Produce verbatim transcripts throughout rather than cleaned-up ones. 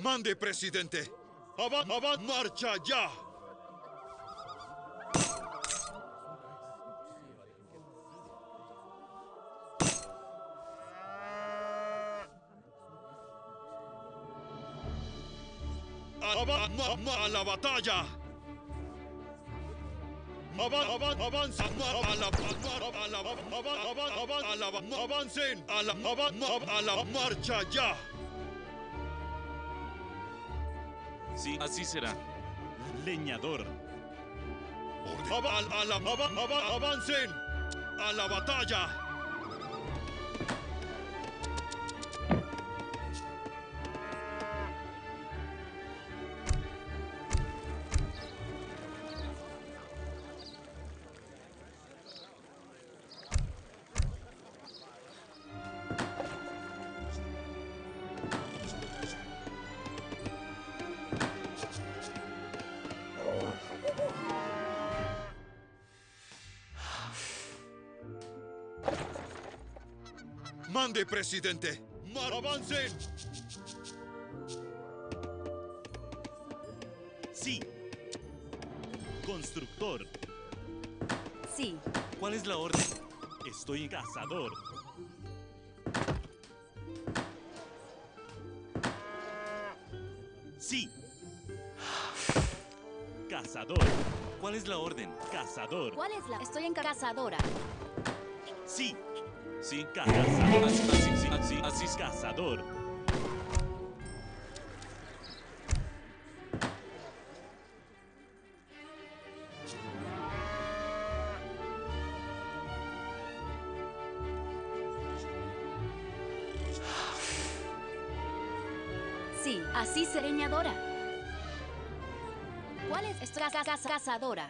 Mande, presidente. Avan, avan, marcha ya. Avan, ma, ma, a la batalla. Avan, avan, avanza, ma, a la, ma, a la, avan, avan, avan, a la, ma, avancen, a la, avan, ma, a la marcha ya. Sí, así será. Leñador. Ava- a la, ava- ava- avancen a la batalla. Mande, presidente. Mar, avancen. Sí. Constructor. Sí. ¿Cuál es la orden? Estoy en cazador. Sí. Cazador. ¿Cuál es la orden? Cazador. ¿Cuál es la? Estoy en cazadora. Sí. Sí, cazador. Así, así, sí, así, así es cazador. Sí. Así seré leñadora. ¿Cuál es? Estoy ca- ca- cazadora.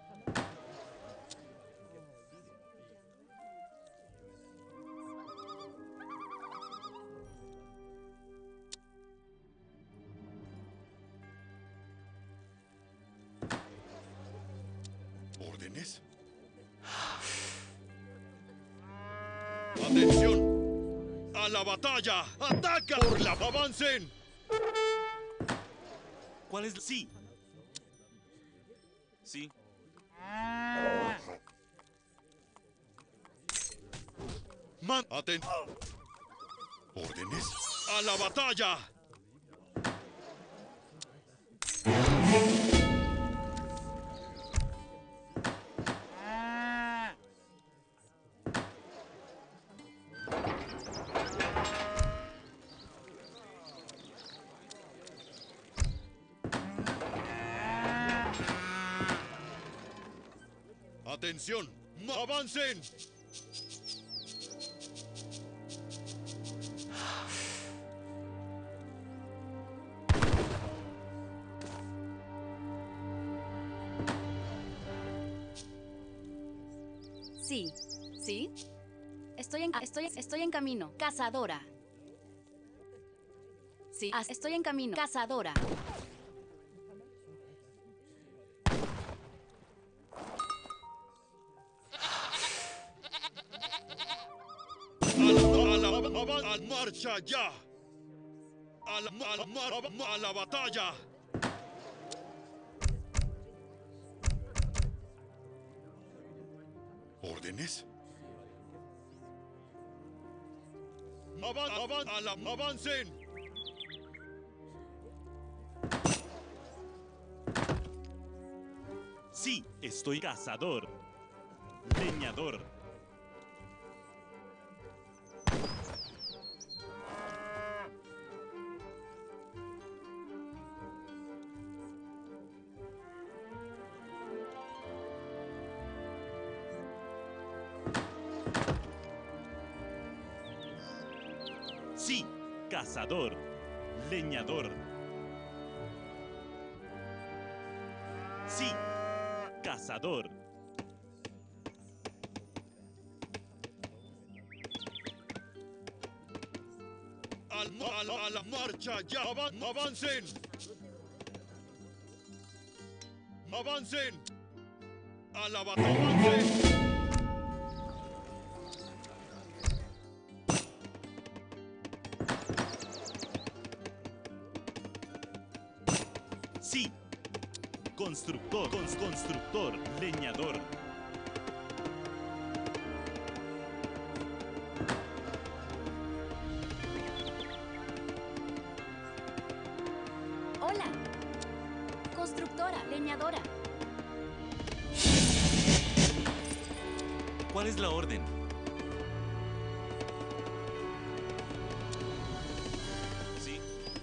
¿Órdenes? ¡Atención! ¡A la batalla! ¡Ataca! ¡Por la avancen! ¿Cuál es? Sí. Sí. Man, aten. ¿Órdenes? ¡A la batalla! ¡Atención! Ma- ¡Avancen! Sí. ¿Sí? Estoy en, estoy, estoy en camino. Cazadora. Sí. As- Estoy en camino. Cazadora. ¡A la, a la, avan- a marcha ya! ¡A la, a la, mar- a la batalla! ¿Órdenes? Avan, avan, a la, avancen. Sí, estoy cazador. Leñador. Sí, cazador. Leñador. Sí, cazador. Al, a, la, a la marcha ya. Avan- avancen. Avancen. A la batalla. Avancen. Constructor, cons- constructor, leñador. Hola. Constructora, leñadora. ¿Cuál es la orden? Sí.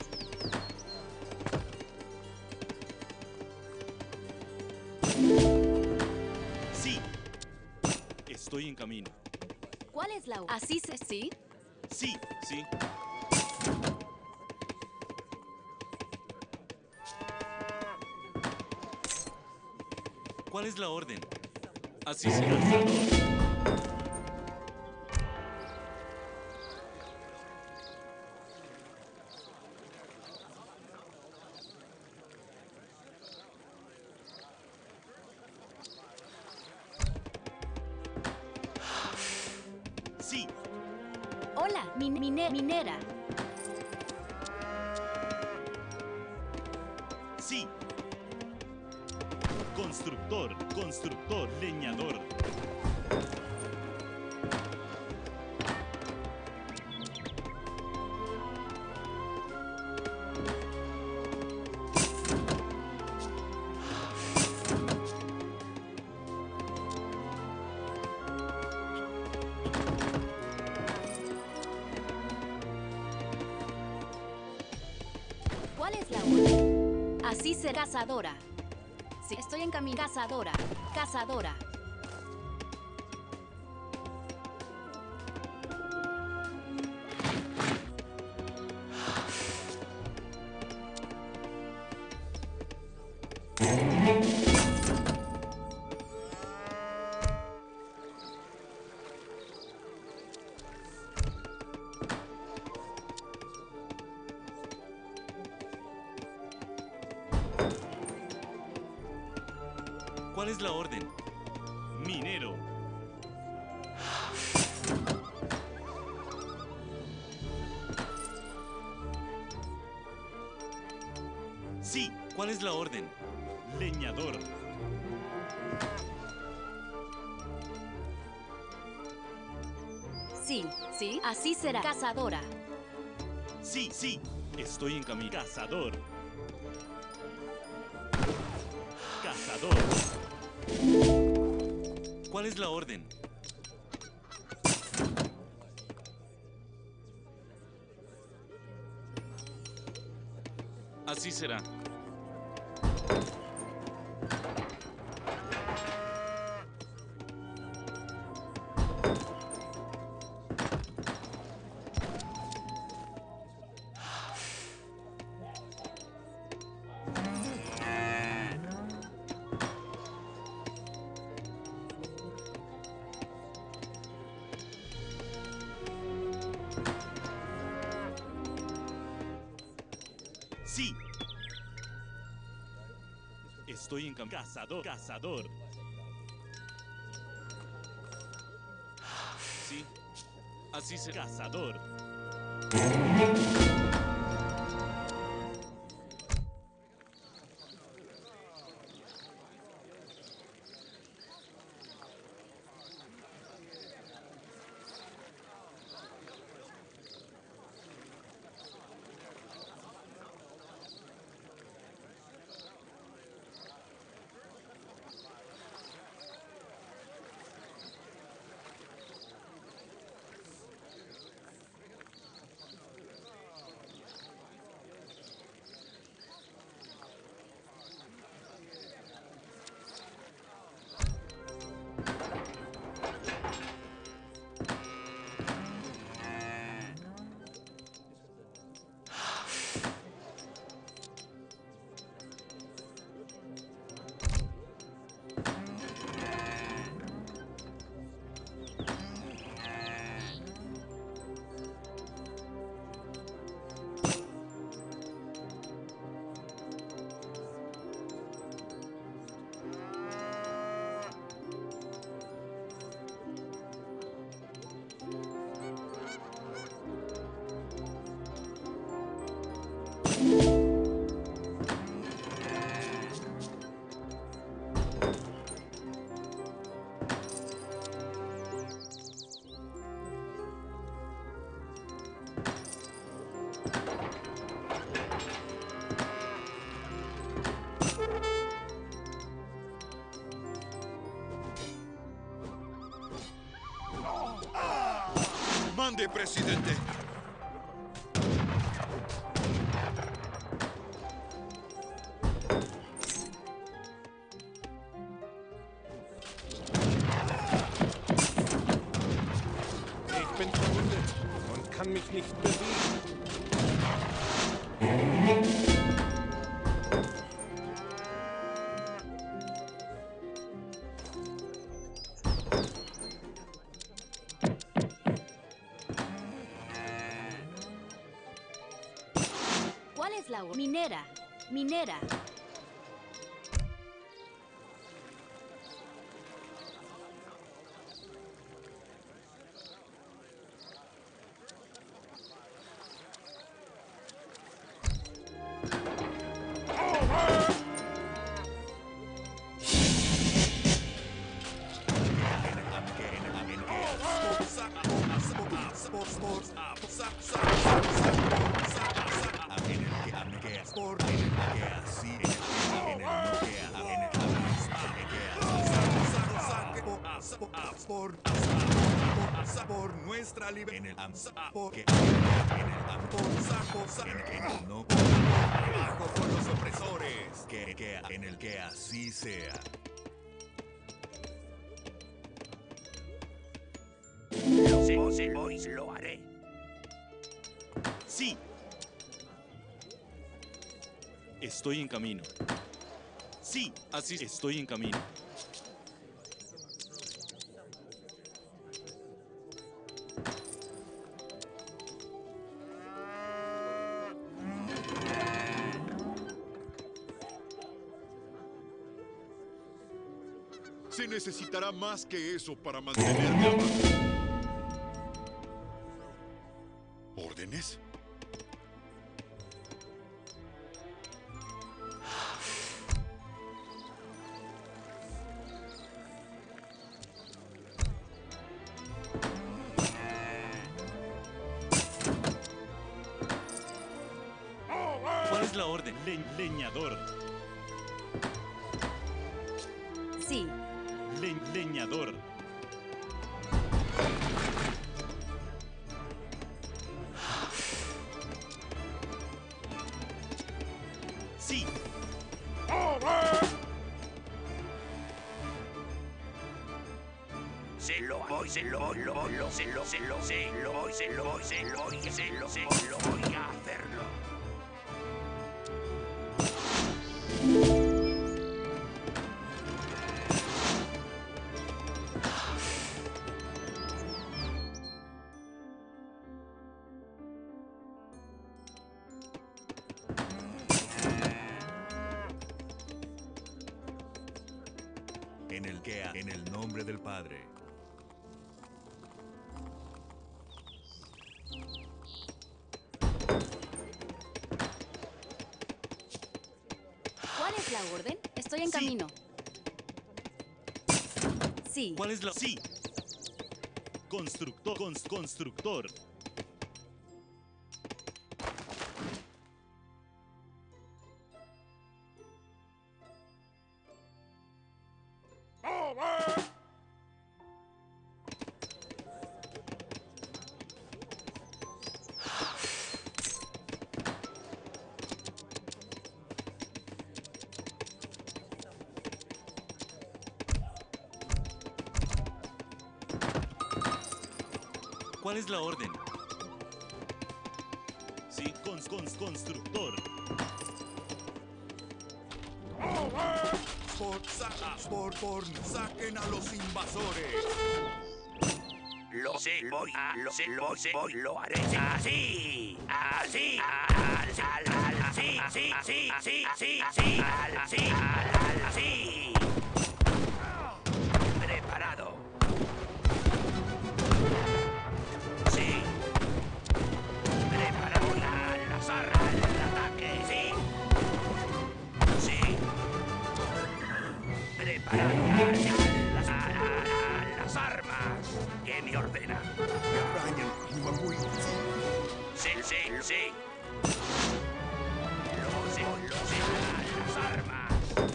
Sí. Estoy en camino. ¿Cuál es la... Así se... ¿Sí? Sí, sí. ¿Cuál es la orden? Así será. Sí. Hola, min- mine- minera. Sí. Constructor, constructor, leñador. ¿Cuál es la orden? Así será. Cazadora. Sí, estoy en camino. Cazadora. Cazadora. ¿Cuál es la orden? Minero. Sí, ¿cuál es la orden? Leñador. Sí, sí, así será. Cazadora. Sí, sí, estoy en camino. Cazador. Cazador. ¿Cuál es la orden? Así será. Sí. Estoy en camino. Cazador. Cazador. Sí. Así será. Cazador. Mande, presidente. Ich bin verwundet und kann mich nicht bewegen. ¿Cuál es la orden? Minera. Minera. Por nuestra libertad en el amor que en el amor saco en el no abajo con los opresores que, que en el que así sea. Lo sé, sé, hoy lo haré. Sí. Estoy en camino. Sí, así estoy en camino. Se necesitará más que eso para mantenerme abajo. ¿Órdenes? ¿Cuál es la orden? Le- leñador. Sí. Le- leñador. Sí. Se lo voy, se lo, lo, lo, se lo, se lo, se lo voy, se lo voy, se lo voy, se lo, se lo voy a hacerlo. En el que en el nombre del Padre. ¿Cuál es la orden? Estoy en Sí. camino. Sí. ¿Cuál es la? Sí. Constructor, cons- constructor. ¿Cuál es la orden? Sí, cons, cons, constructor. Por, sa- por, por, saquen a los invasores. Lo sé, voy a, lo sé, lo sé, voy, lo haré así, así, así, así, así, así, así, así, así, así. Preparado. Sí. Preparado a lanzar al ataque, sí. Sí. Preparar las, a- a- a las armas. ¿Qué me ordena? Brian, Mabui, Sí, sí, sí. Lo sé, lo sé. A las armas.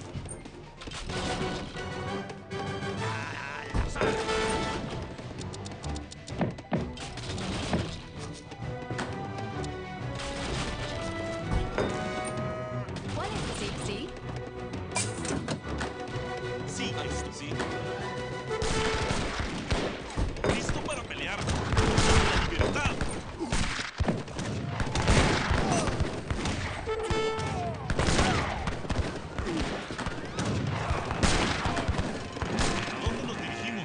A las armas. ¿Cuál es? Sí, sí. Sí, listo, sí. Listo para pelear. La libertad. ¿A dónde nos dirigimos?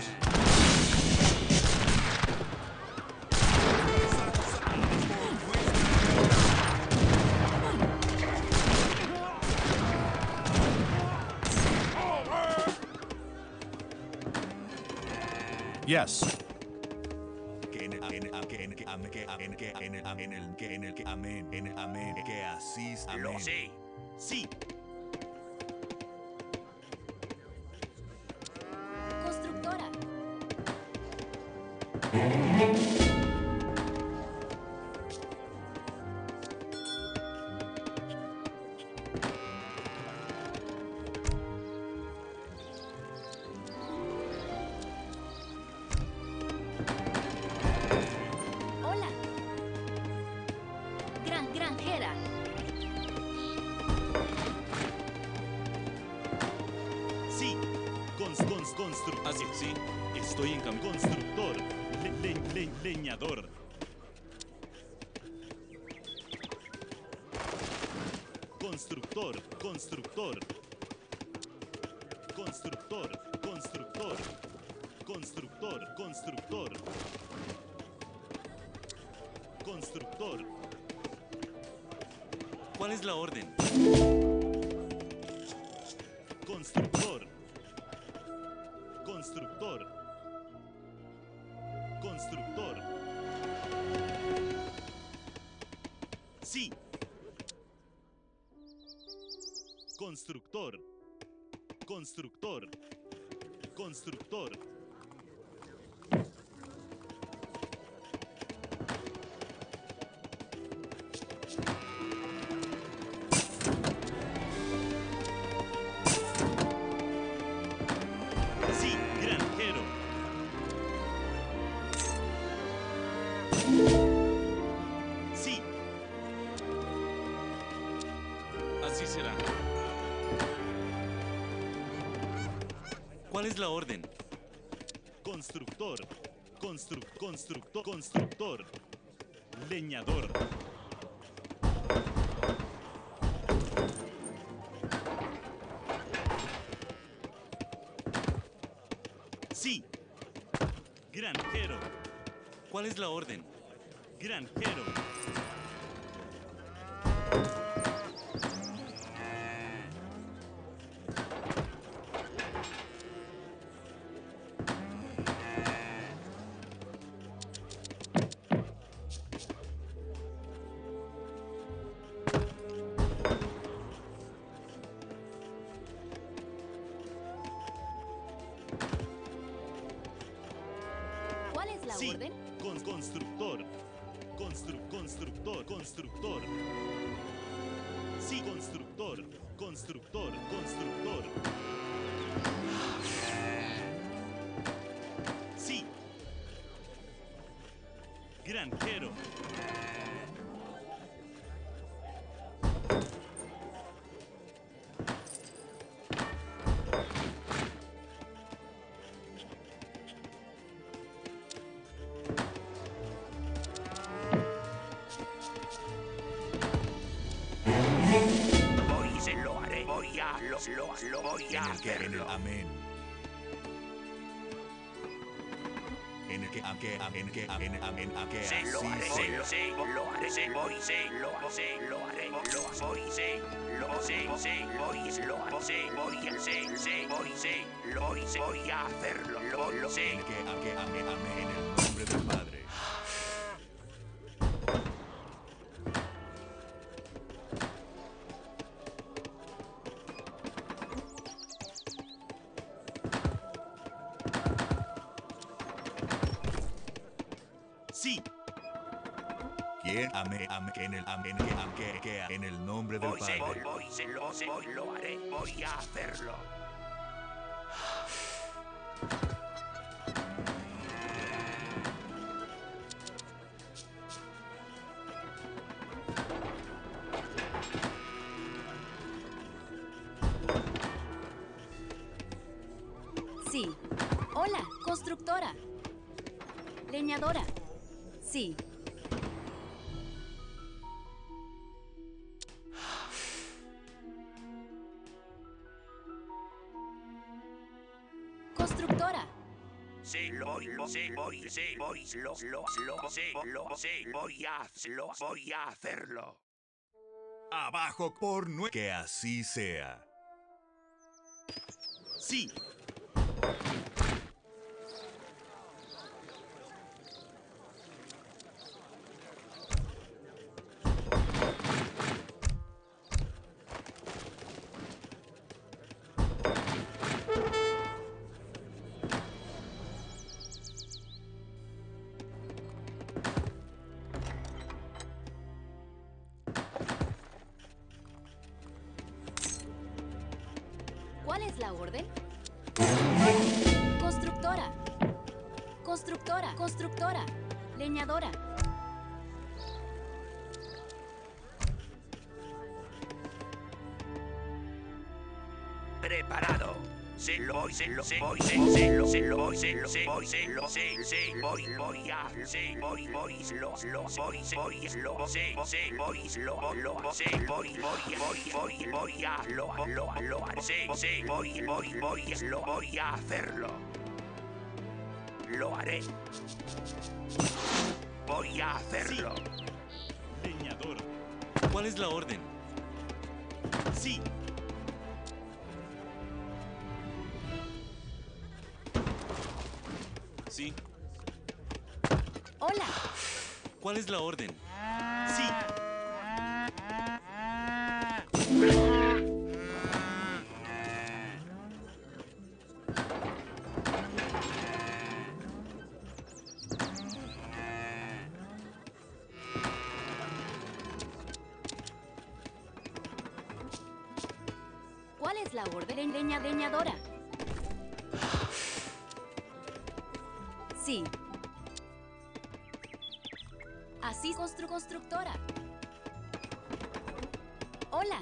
Yes. que en el que en el que en el que amén, que en el que en el en el que en el que amén, en el amén, que así es, amén. Lo sé. Sí. Constructora. Hola. Gran granjera. Sí. Cons, cons, constru. Así, sí. Estoy en camino. Constructor. Le, le- le- leñador. Constructor. Constructor. Constructor. Constructor. Constructor. Constructor. Constructor. ¿Cuál es la orden? Constructor. Constructor. Constructor. Sí. Constructor. Constructor. Constructor. Sí, granjero. Sí. Así será. ¿Cuál es la orden? Constructor. Constru constructor. Constructor. Leñador. Sí. Granjero. ¿Cuál es la orden? Granjero. ¿Cuál es la Sí. orden? Con constructor. Constru constructor. Constructor. Sí, constructor. Constructor. Constructor. Sí. Granjero. Voy, se lo haré. Voy a, lo, lo, lo voy En a el que en el hacerlo. amén. En el que a que a en que a en amén a que Se lo así haré, se sea. lo sé, lo haré, se voy, se lo sé, lo haré, lo voy, se, lo sé, se, voy, lo sé, voy, se, se, voy, se, lo voy, se, voy a hacerlo, lo, lo En sé. el que a que amén, amén, en el nombre del Padre. Sí. ¿Quién? Ame, ame, en el, ame, en, que, que, que, en el nombre del Voy, se, voy, Padre. voy, se lo, se, voy, lo haré. Voy a hacerlo. Sí. Hola, constructora. Leñadora. Sí. Constructora. Sí, lo voy, lo sé, voy, sí, voy, lo, lo, lo, sé, lo, sé, voy a, lo, voy a hacerlo. Abajo por nue... Que así sea. Sí. ¿Cuál es la orden? Constructora. Constructora. Constructora. Leñadora. Preparado. Se lo voy, se lo sé, voy, se, se lo, se lo voy, se lo sé, voy, se lo sé, se, voy, voy a, se, voy, voy, lo, lo, voy, se, voy, lo, sé, se, voy, lo, lo, sé, voy, voy, voy, voy, voy a, lo, lo, lo, sé, se, voy, voy, voy, lo, voy a hacerlo. Lo haré. Voy a hacerlo. Leñador. ¿Cuál es la orden? Sí. Sí. Hola. ¿Cuál es la orden? Sí. ¿Cuál es la orden? Leña, leñadora. Sí. Así constru constructora. Hola.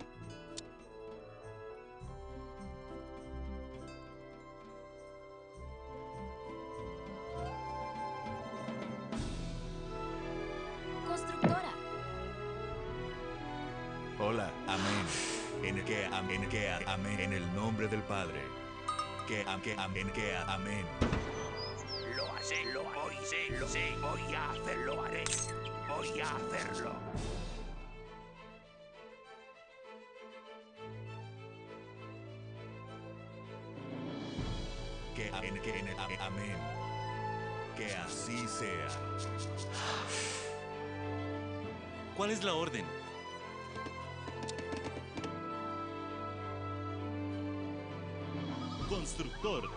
Constructora. Hola, amén. En el que, amén, en que, amén, en el nombre del Padre. Que, am, que, amén, que, amén. Lo hace, lo voy, sé, lo sé, voy a hacerlo, haré. Voy a hacerlo. Que, amén, que, en el, am- amén. Que así sea. ¿Cuál es la orden? Constructor.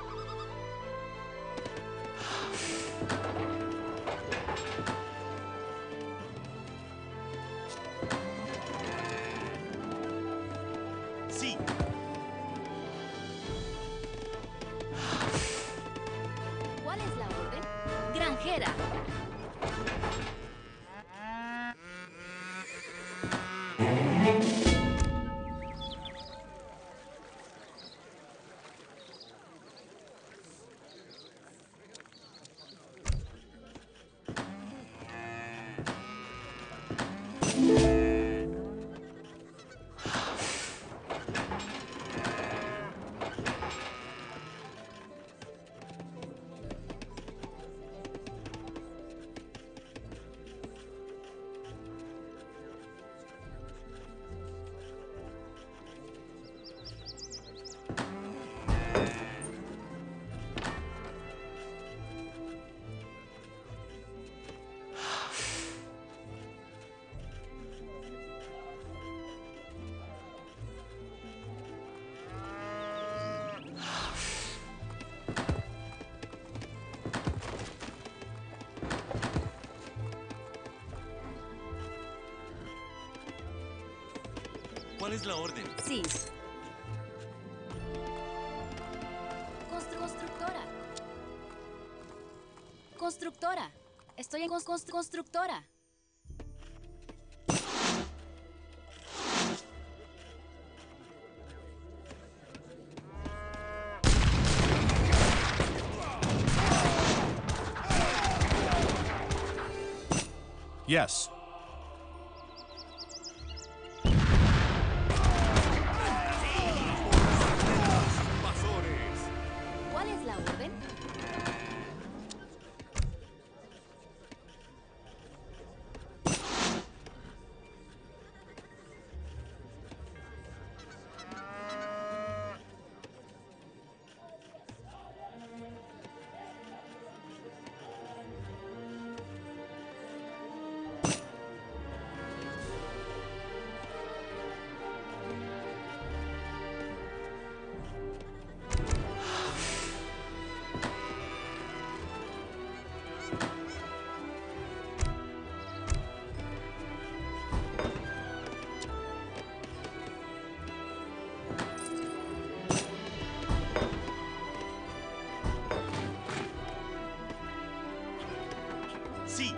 Sí. ¿Cuál es la orden? Granjera. ¿Cuál es la orden? Sí. Constru- constructora. Constructora. Estoy en cons- cons- constructora. Yes. Invasores. ¿Cuál es la orden? Sí.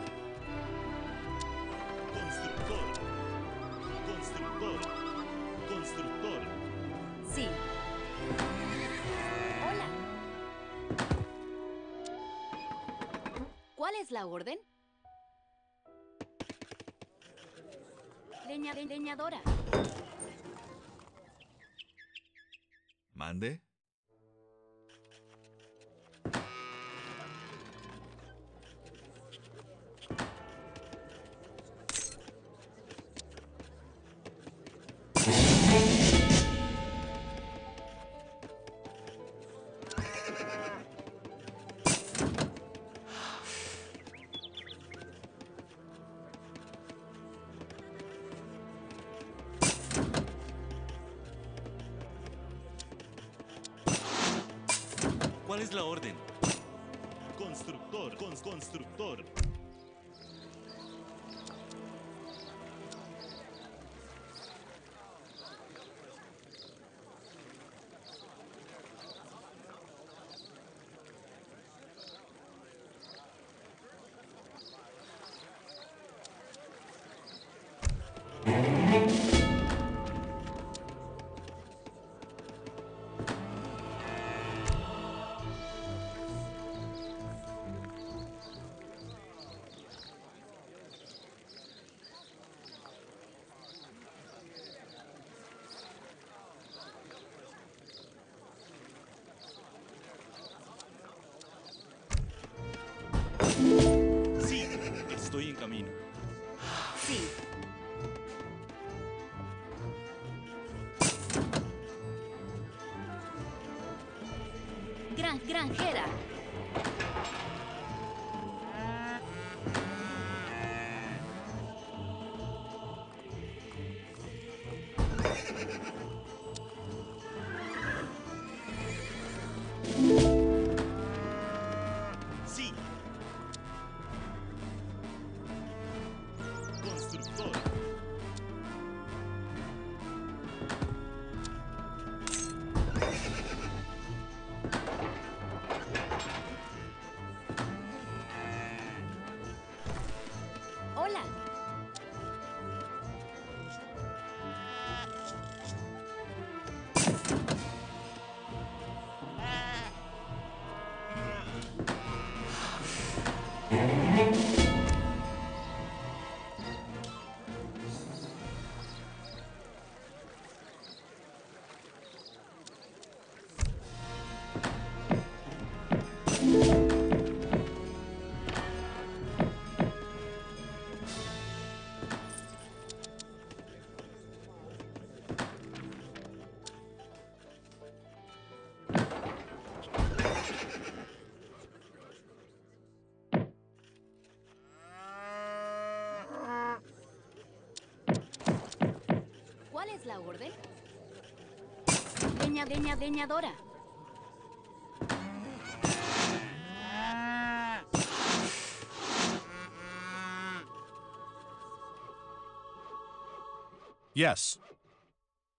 Constructor. Constructor. Constructor. Sí. Hola. ¿Cuál es la orden? Leña de leñadora. Mande. ¿Cuál es la orden? Constructor. Cons constructor. Sí. Estoy en camino. Sí. Gran granjera. Sí. Constructor. Hola. ¿Cuál es la orden? Leña, leña, leñadora. Yes.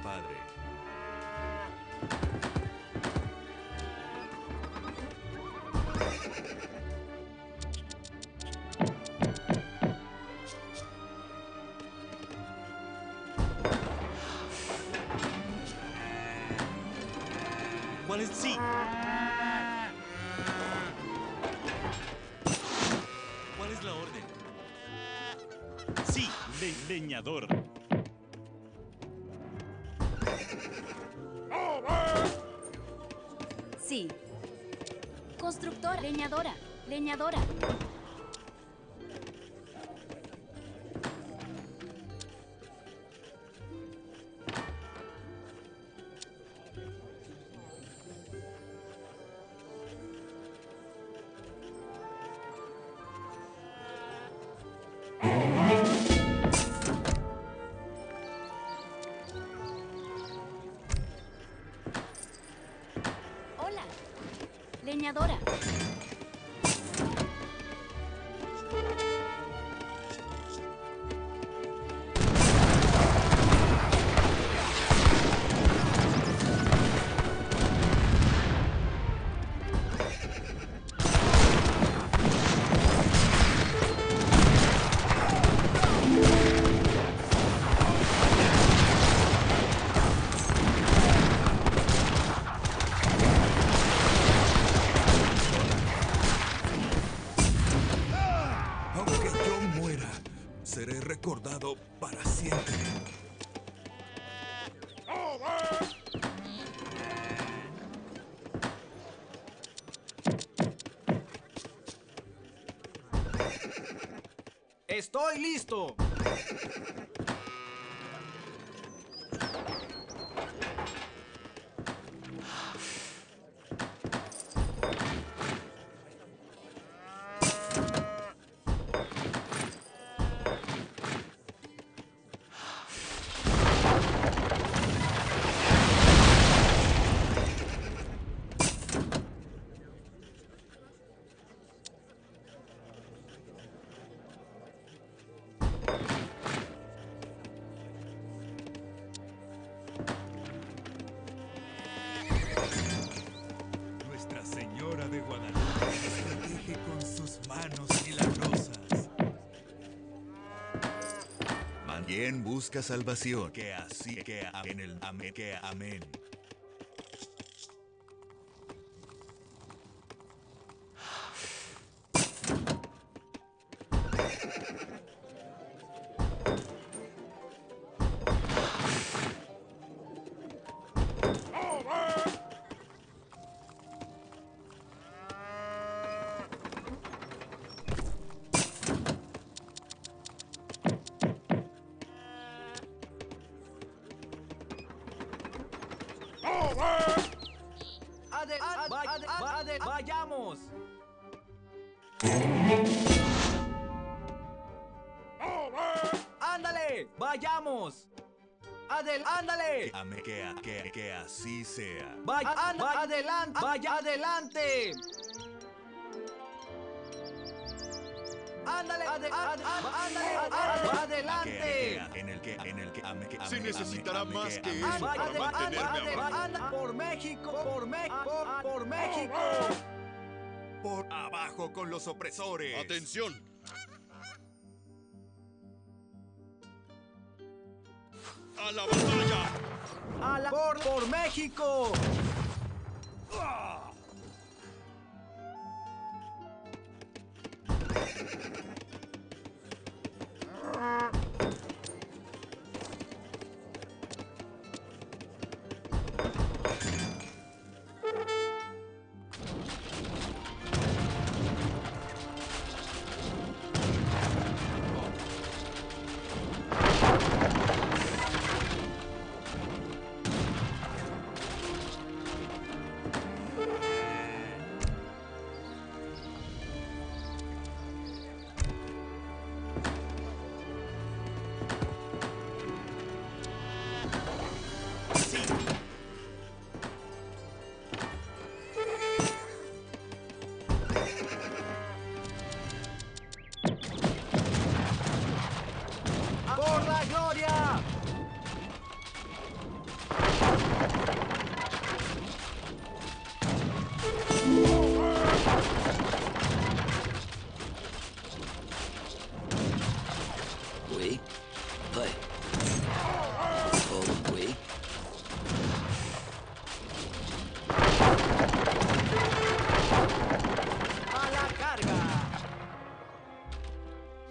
padre. ¿Cuál es? Sí. ¿Cuál es la orden? Sí, le- leñador. Sí. Constructora. Leñadora. Leñadora. Hola. Leñadora. Aunque yo muera, seré recordado para siempre. ¡Estoy listo! Nuestra Señora de Guadalupe nos protege con sus manos milagrosas. ¿Quién busca salvación? Que así, que en el amén, que amén. ¡Ade, ade, ade, ade, vayamos! ¡Ándale! ¡Vayamos! ¡Adel, ándale! Que, ame- que, a- que, que así sea. ¡Vaya, anda, adelante! ¡Vaya, adelante! ¡Ándale! ade- ade- ándale, ade- Que, ¡Adelante! que, en el que, en el que, ame- que, Se ame- necesitará ame- más que, que ame- eso Anda, para ade- mantenerme ande- abajo. anda, por México, por México, por México. Por abajo con los opresores. ¡Atención! ¡A la batalla! A la por, por México.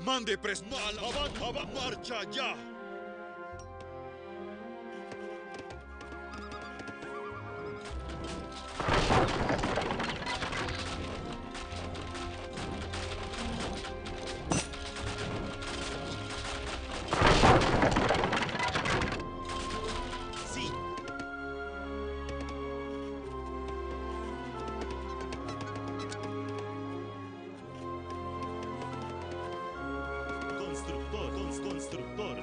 Mande pres... Mal, avan, avan, marcha ya. Sí. Constructor, cons- constructor.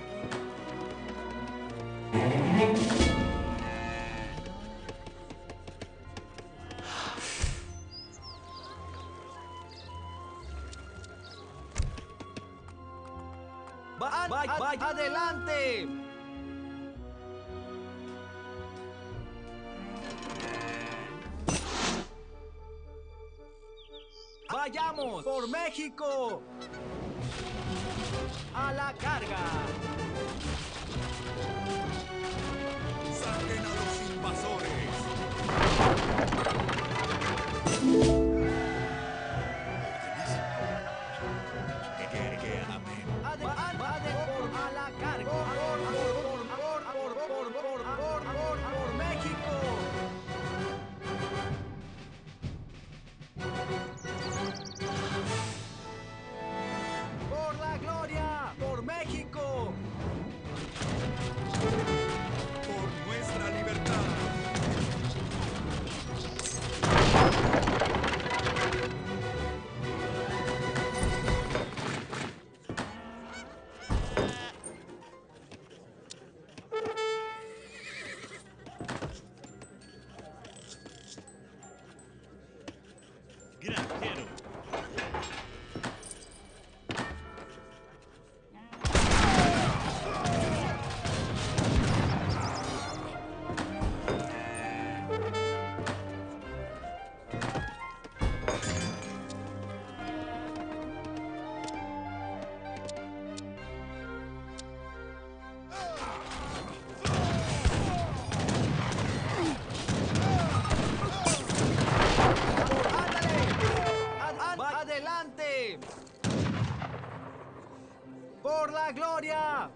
Va, va, va, adelante. Vayamos por México. A la carga. Saquen a los invasores. Que, que, que, amén. Ade- a- ade- por- a la carga. Por, por, por, por, por, por, por, por, por, por México. Por la gloria. Por México. Por nuestra libertad. Granjero. ¡Ándale! Ad- ad- ¡Adelante! ¡Por la gloria!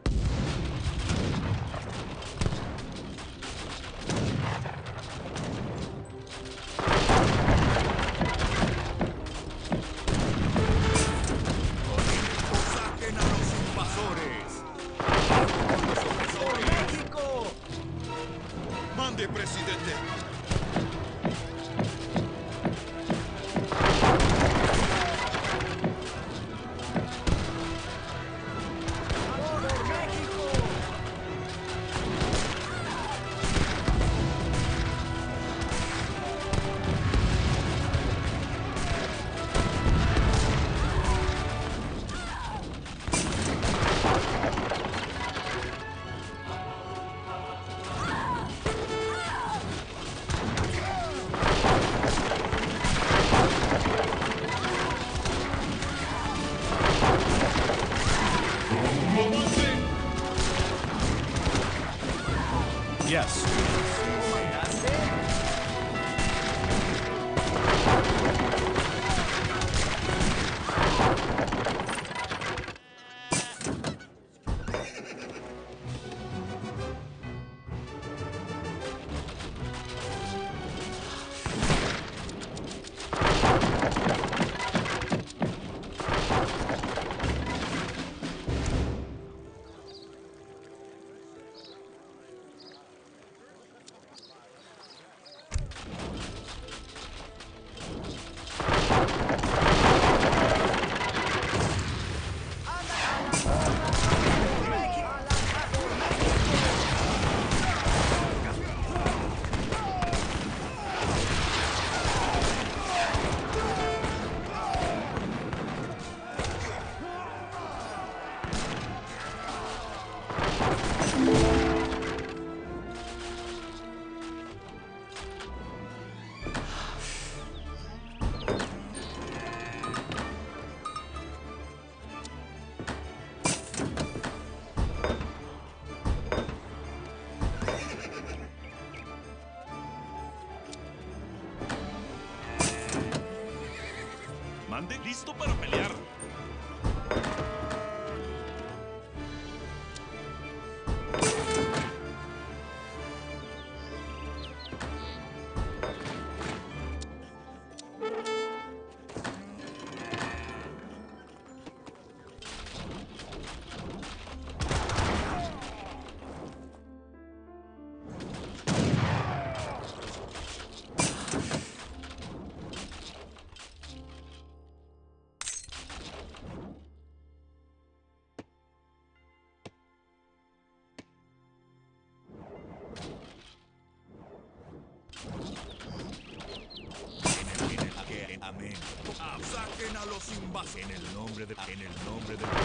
Saquen a los invasores. Con los ¡Por opresores. México! Mande, presidente. ¡Por México! Avancen. Yes. Mande listo para pelear. los invasores. En el nombre de... En el nombre de...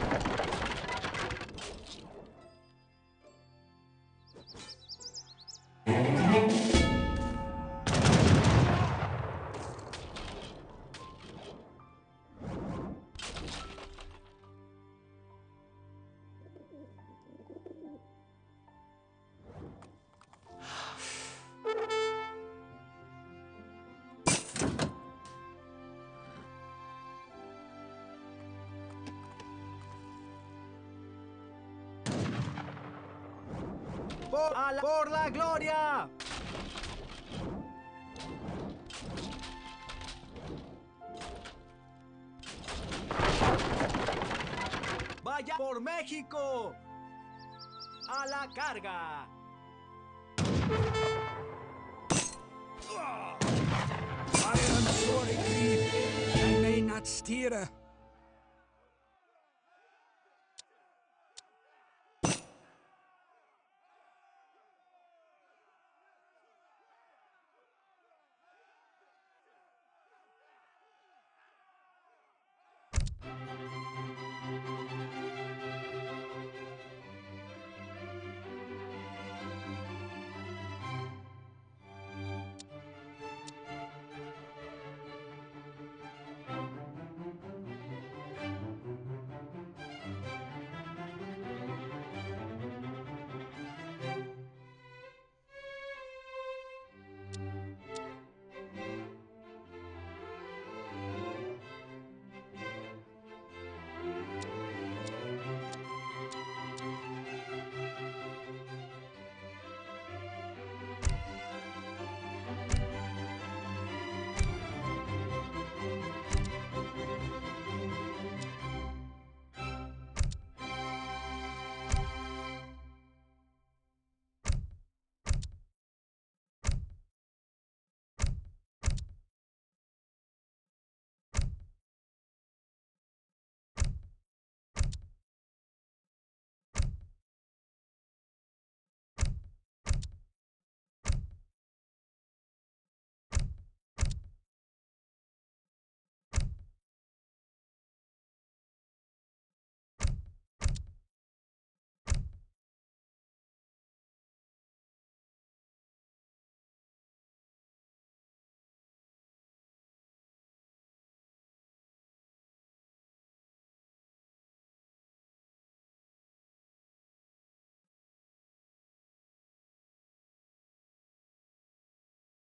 Por, a la, por la gloria. Vaya por México. A la carga. I am sorry, Grief. I may not steer.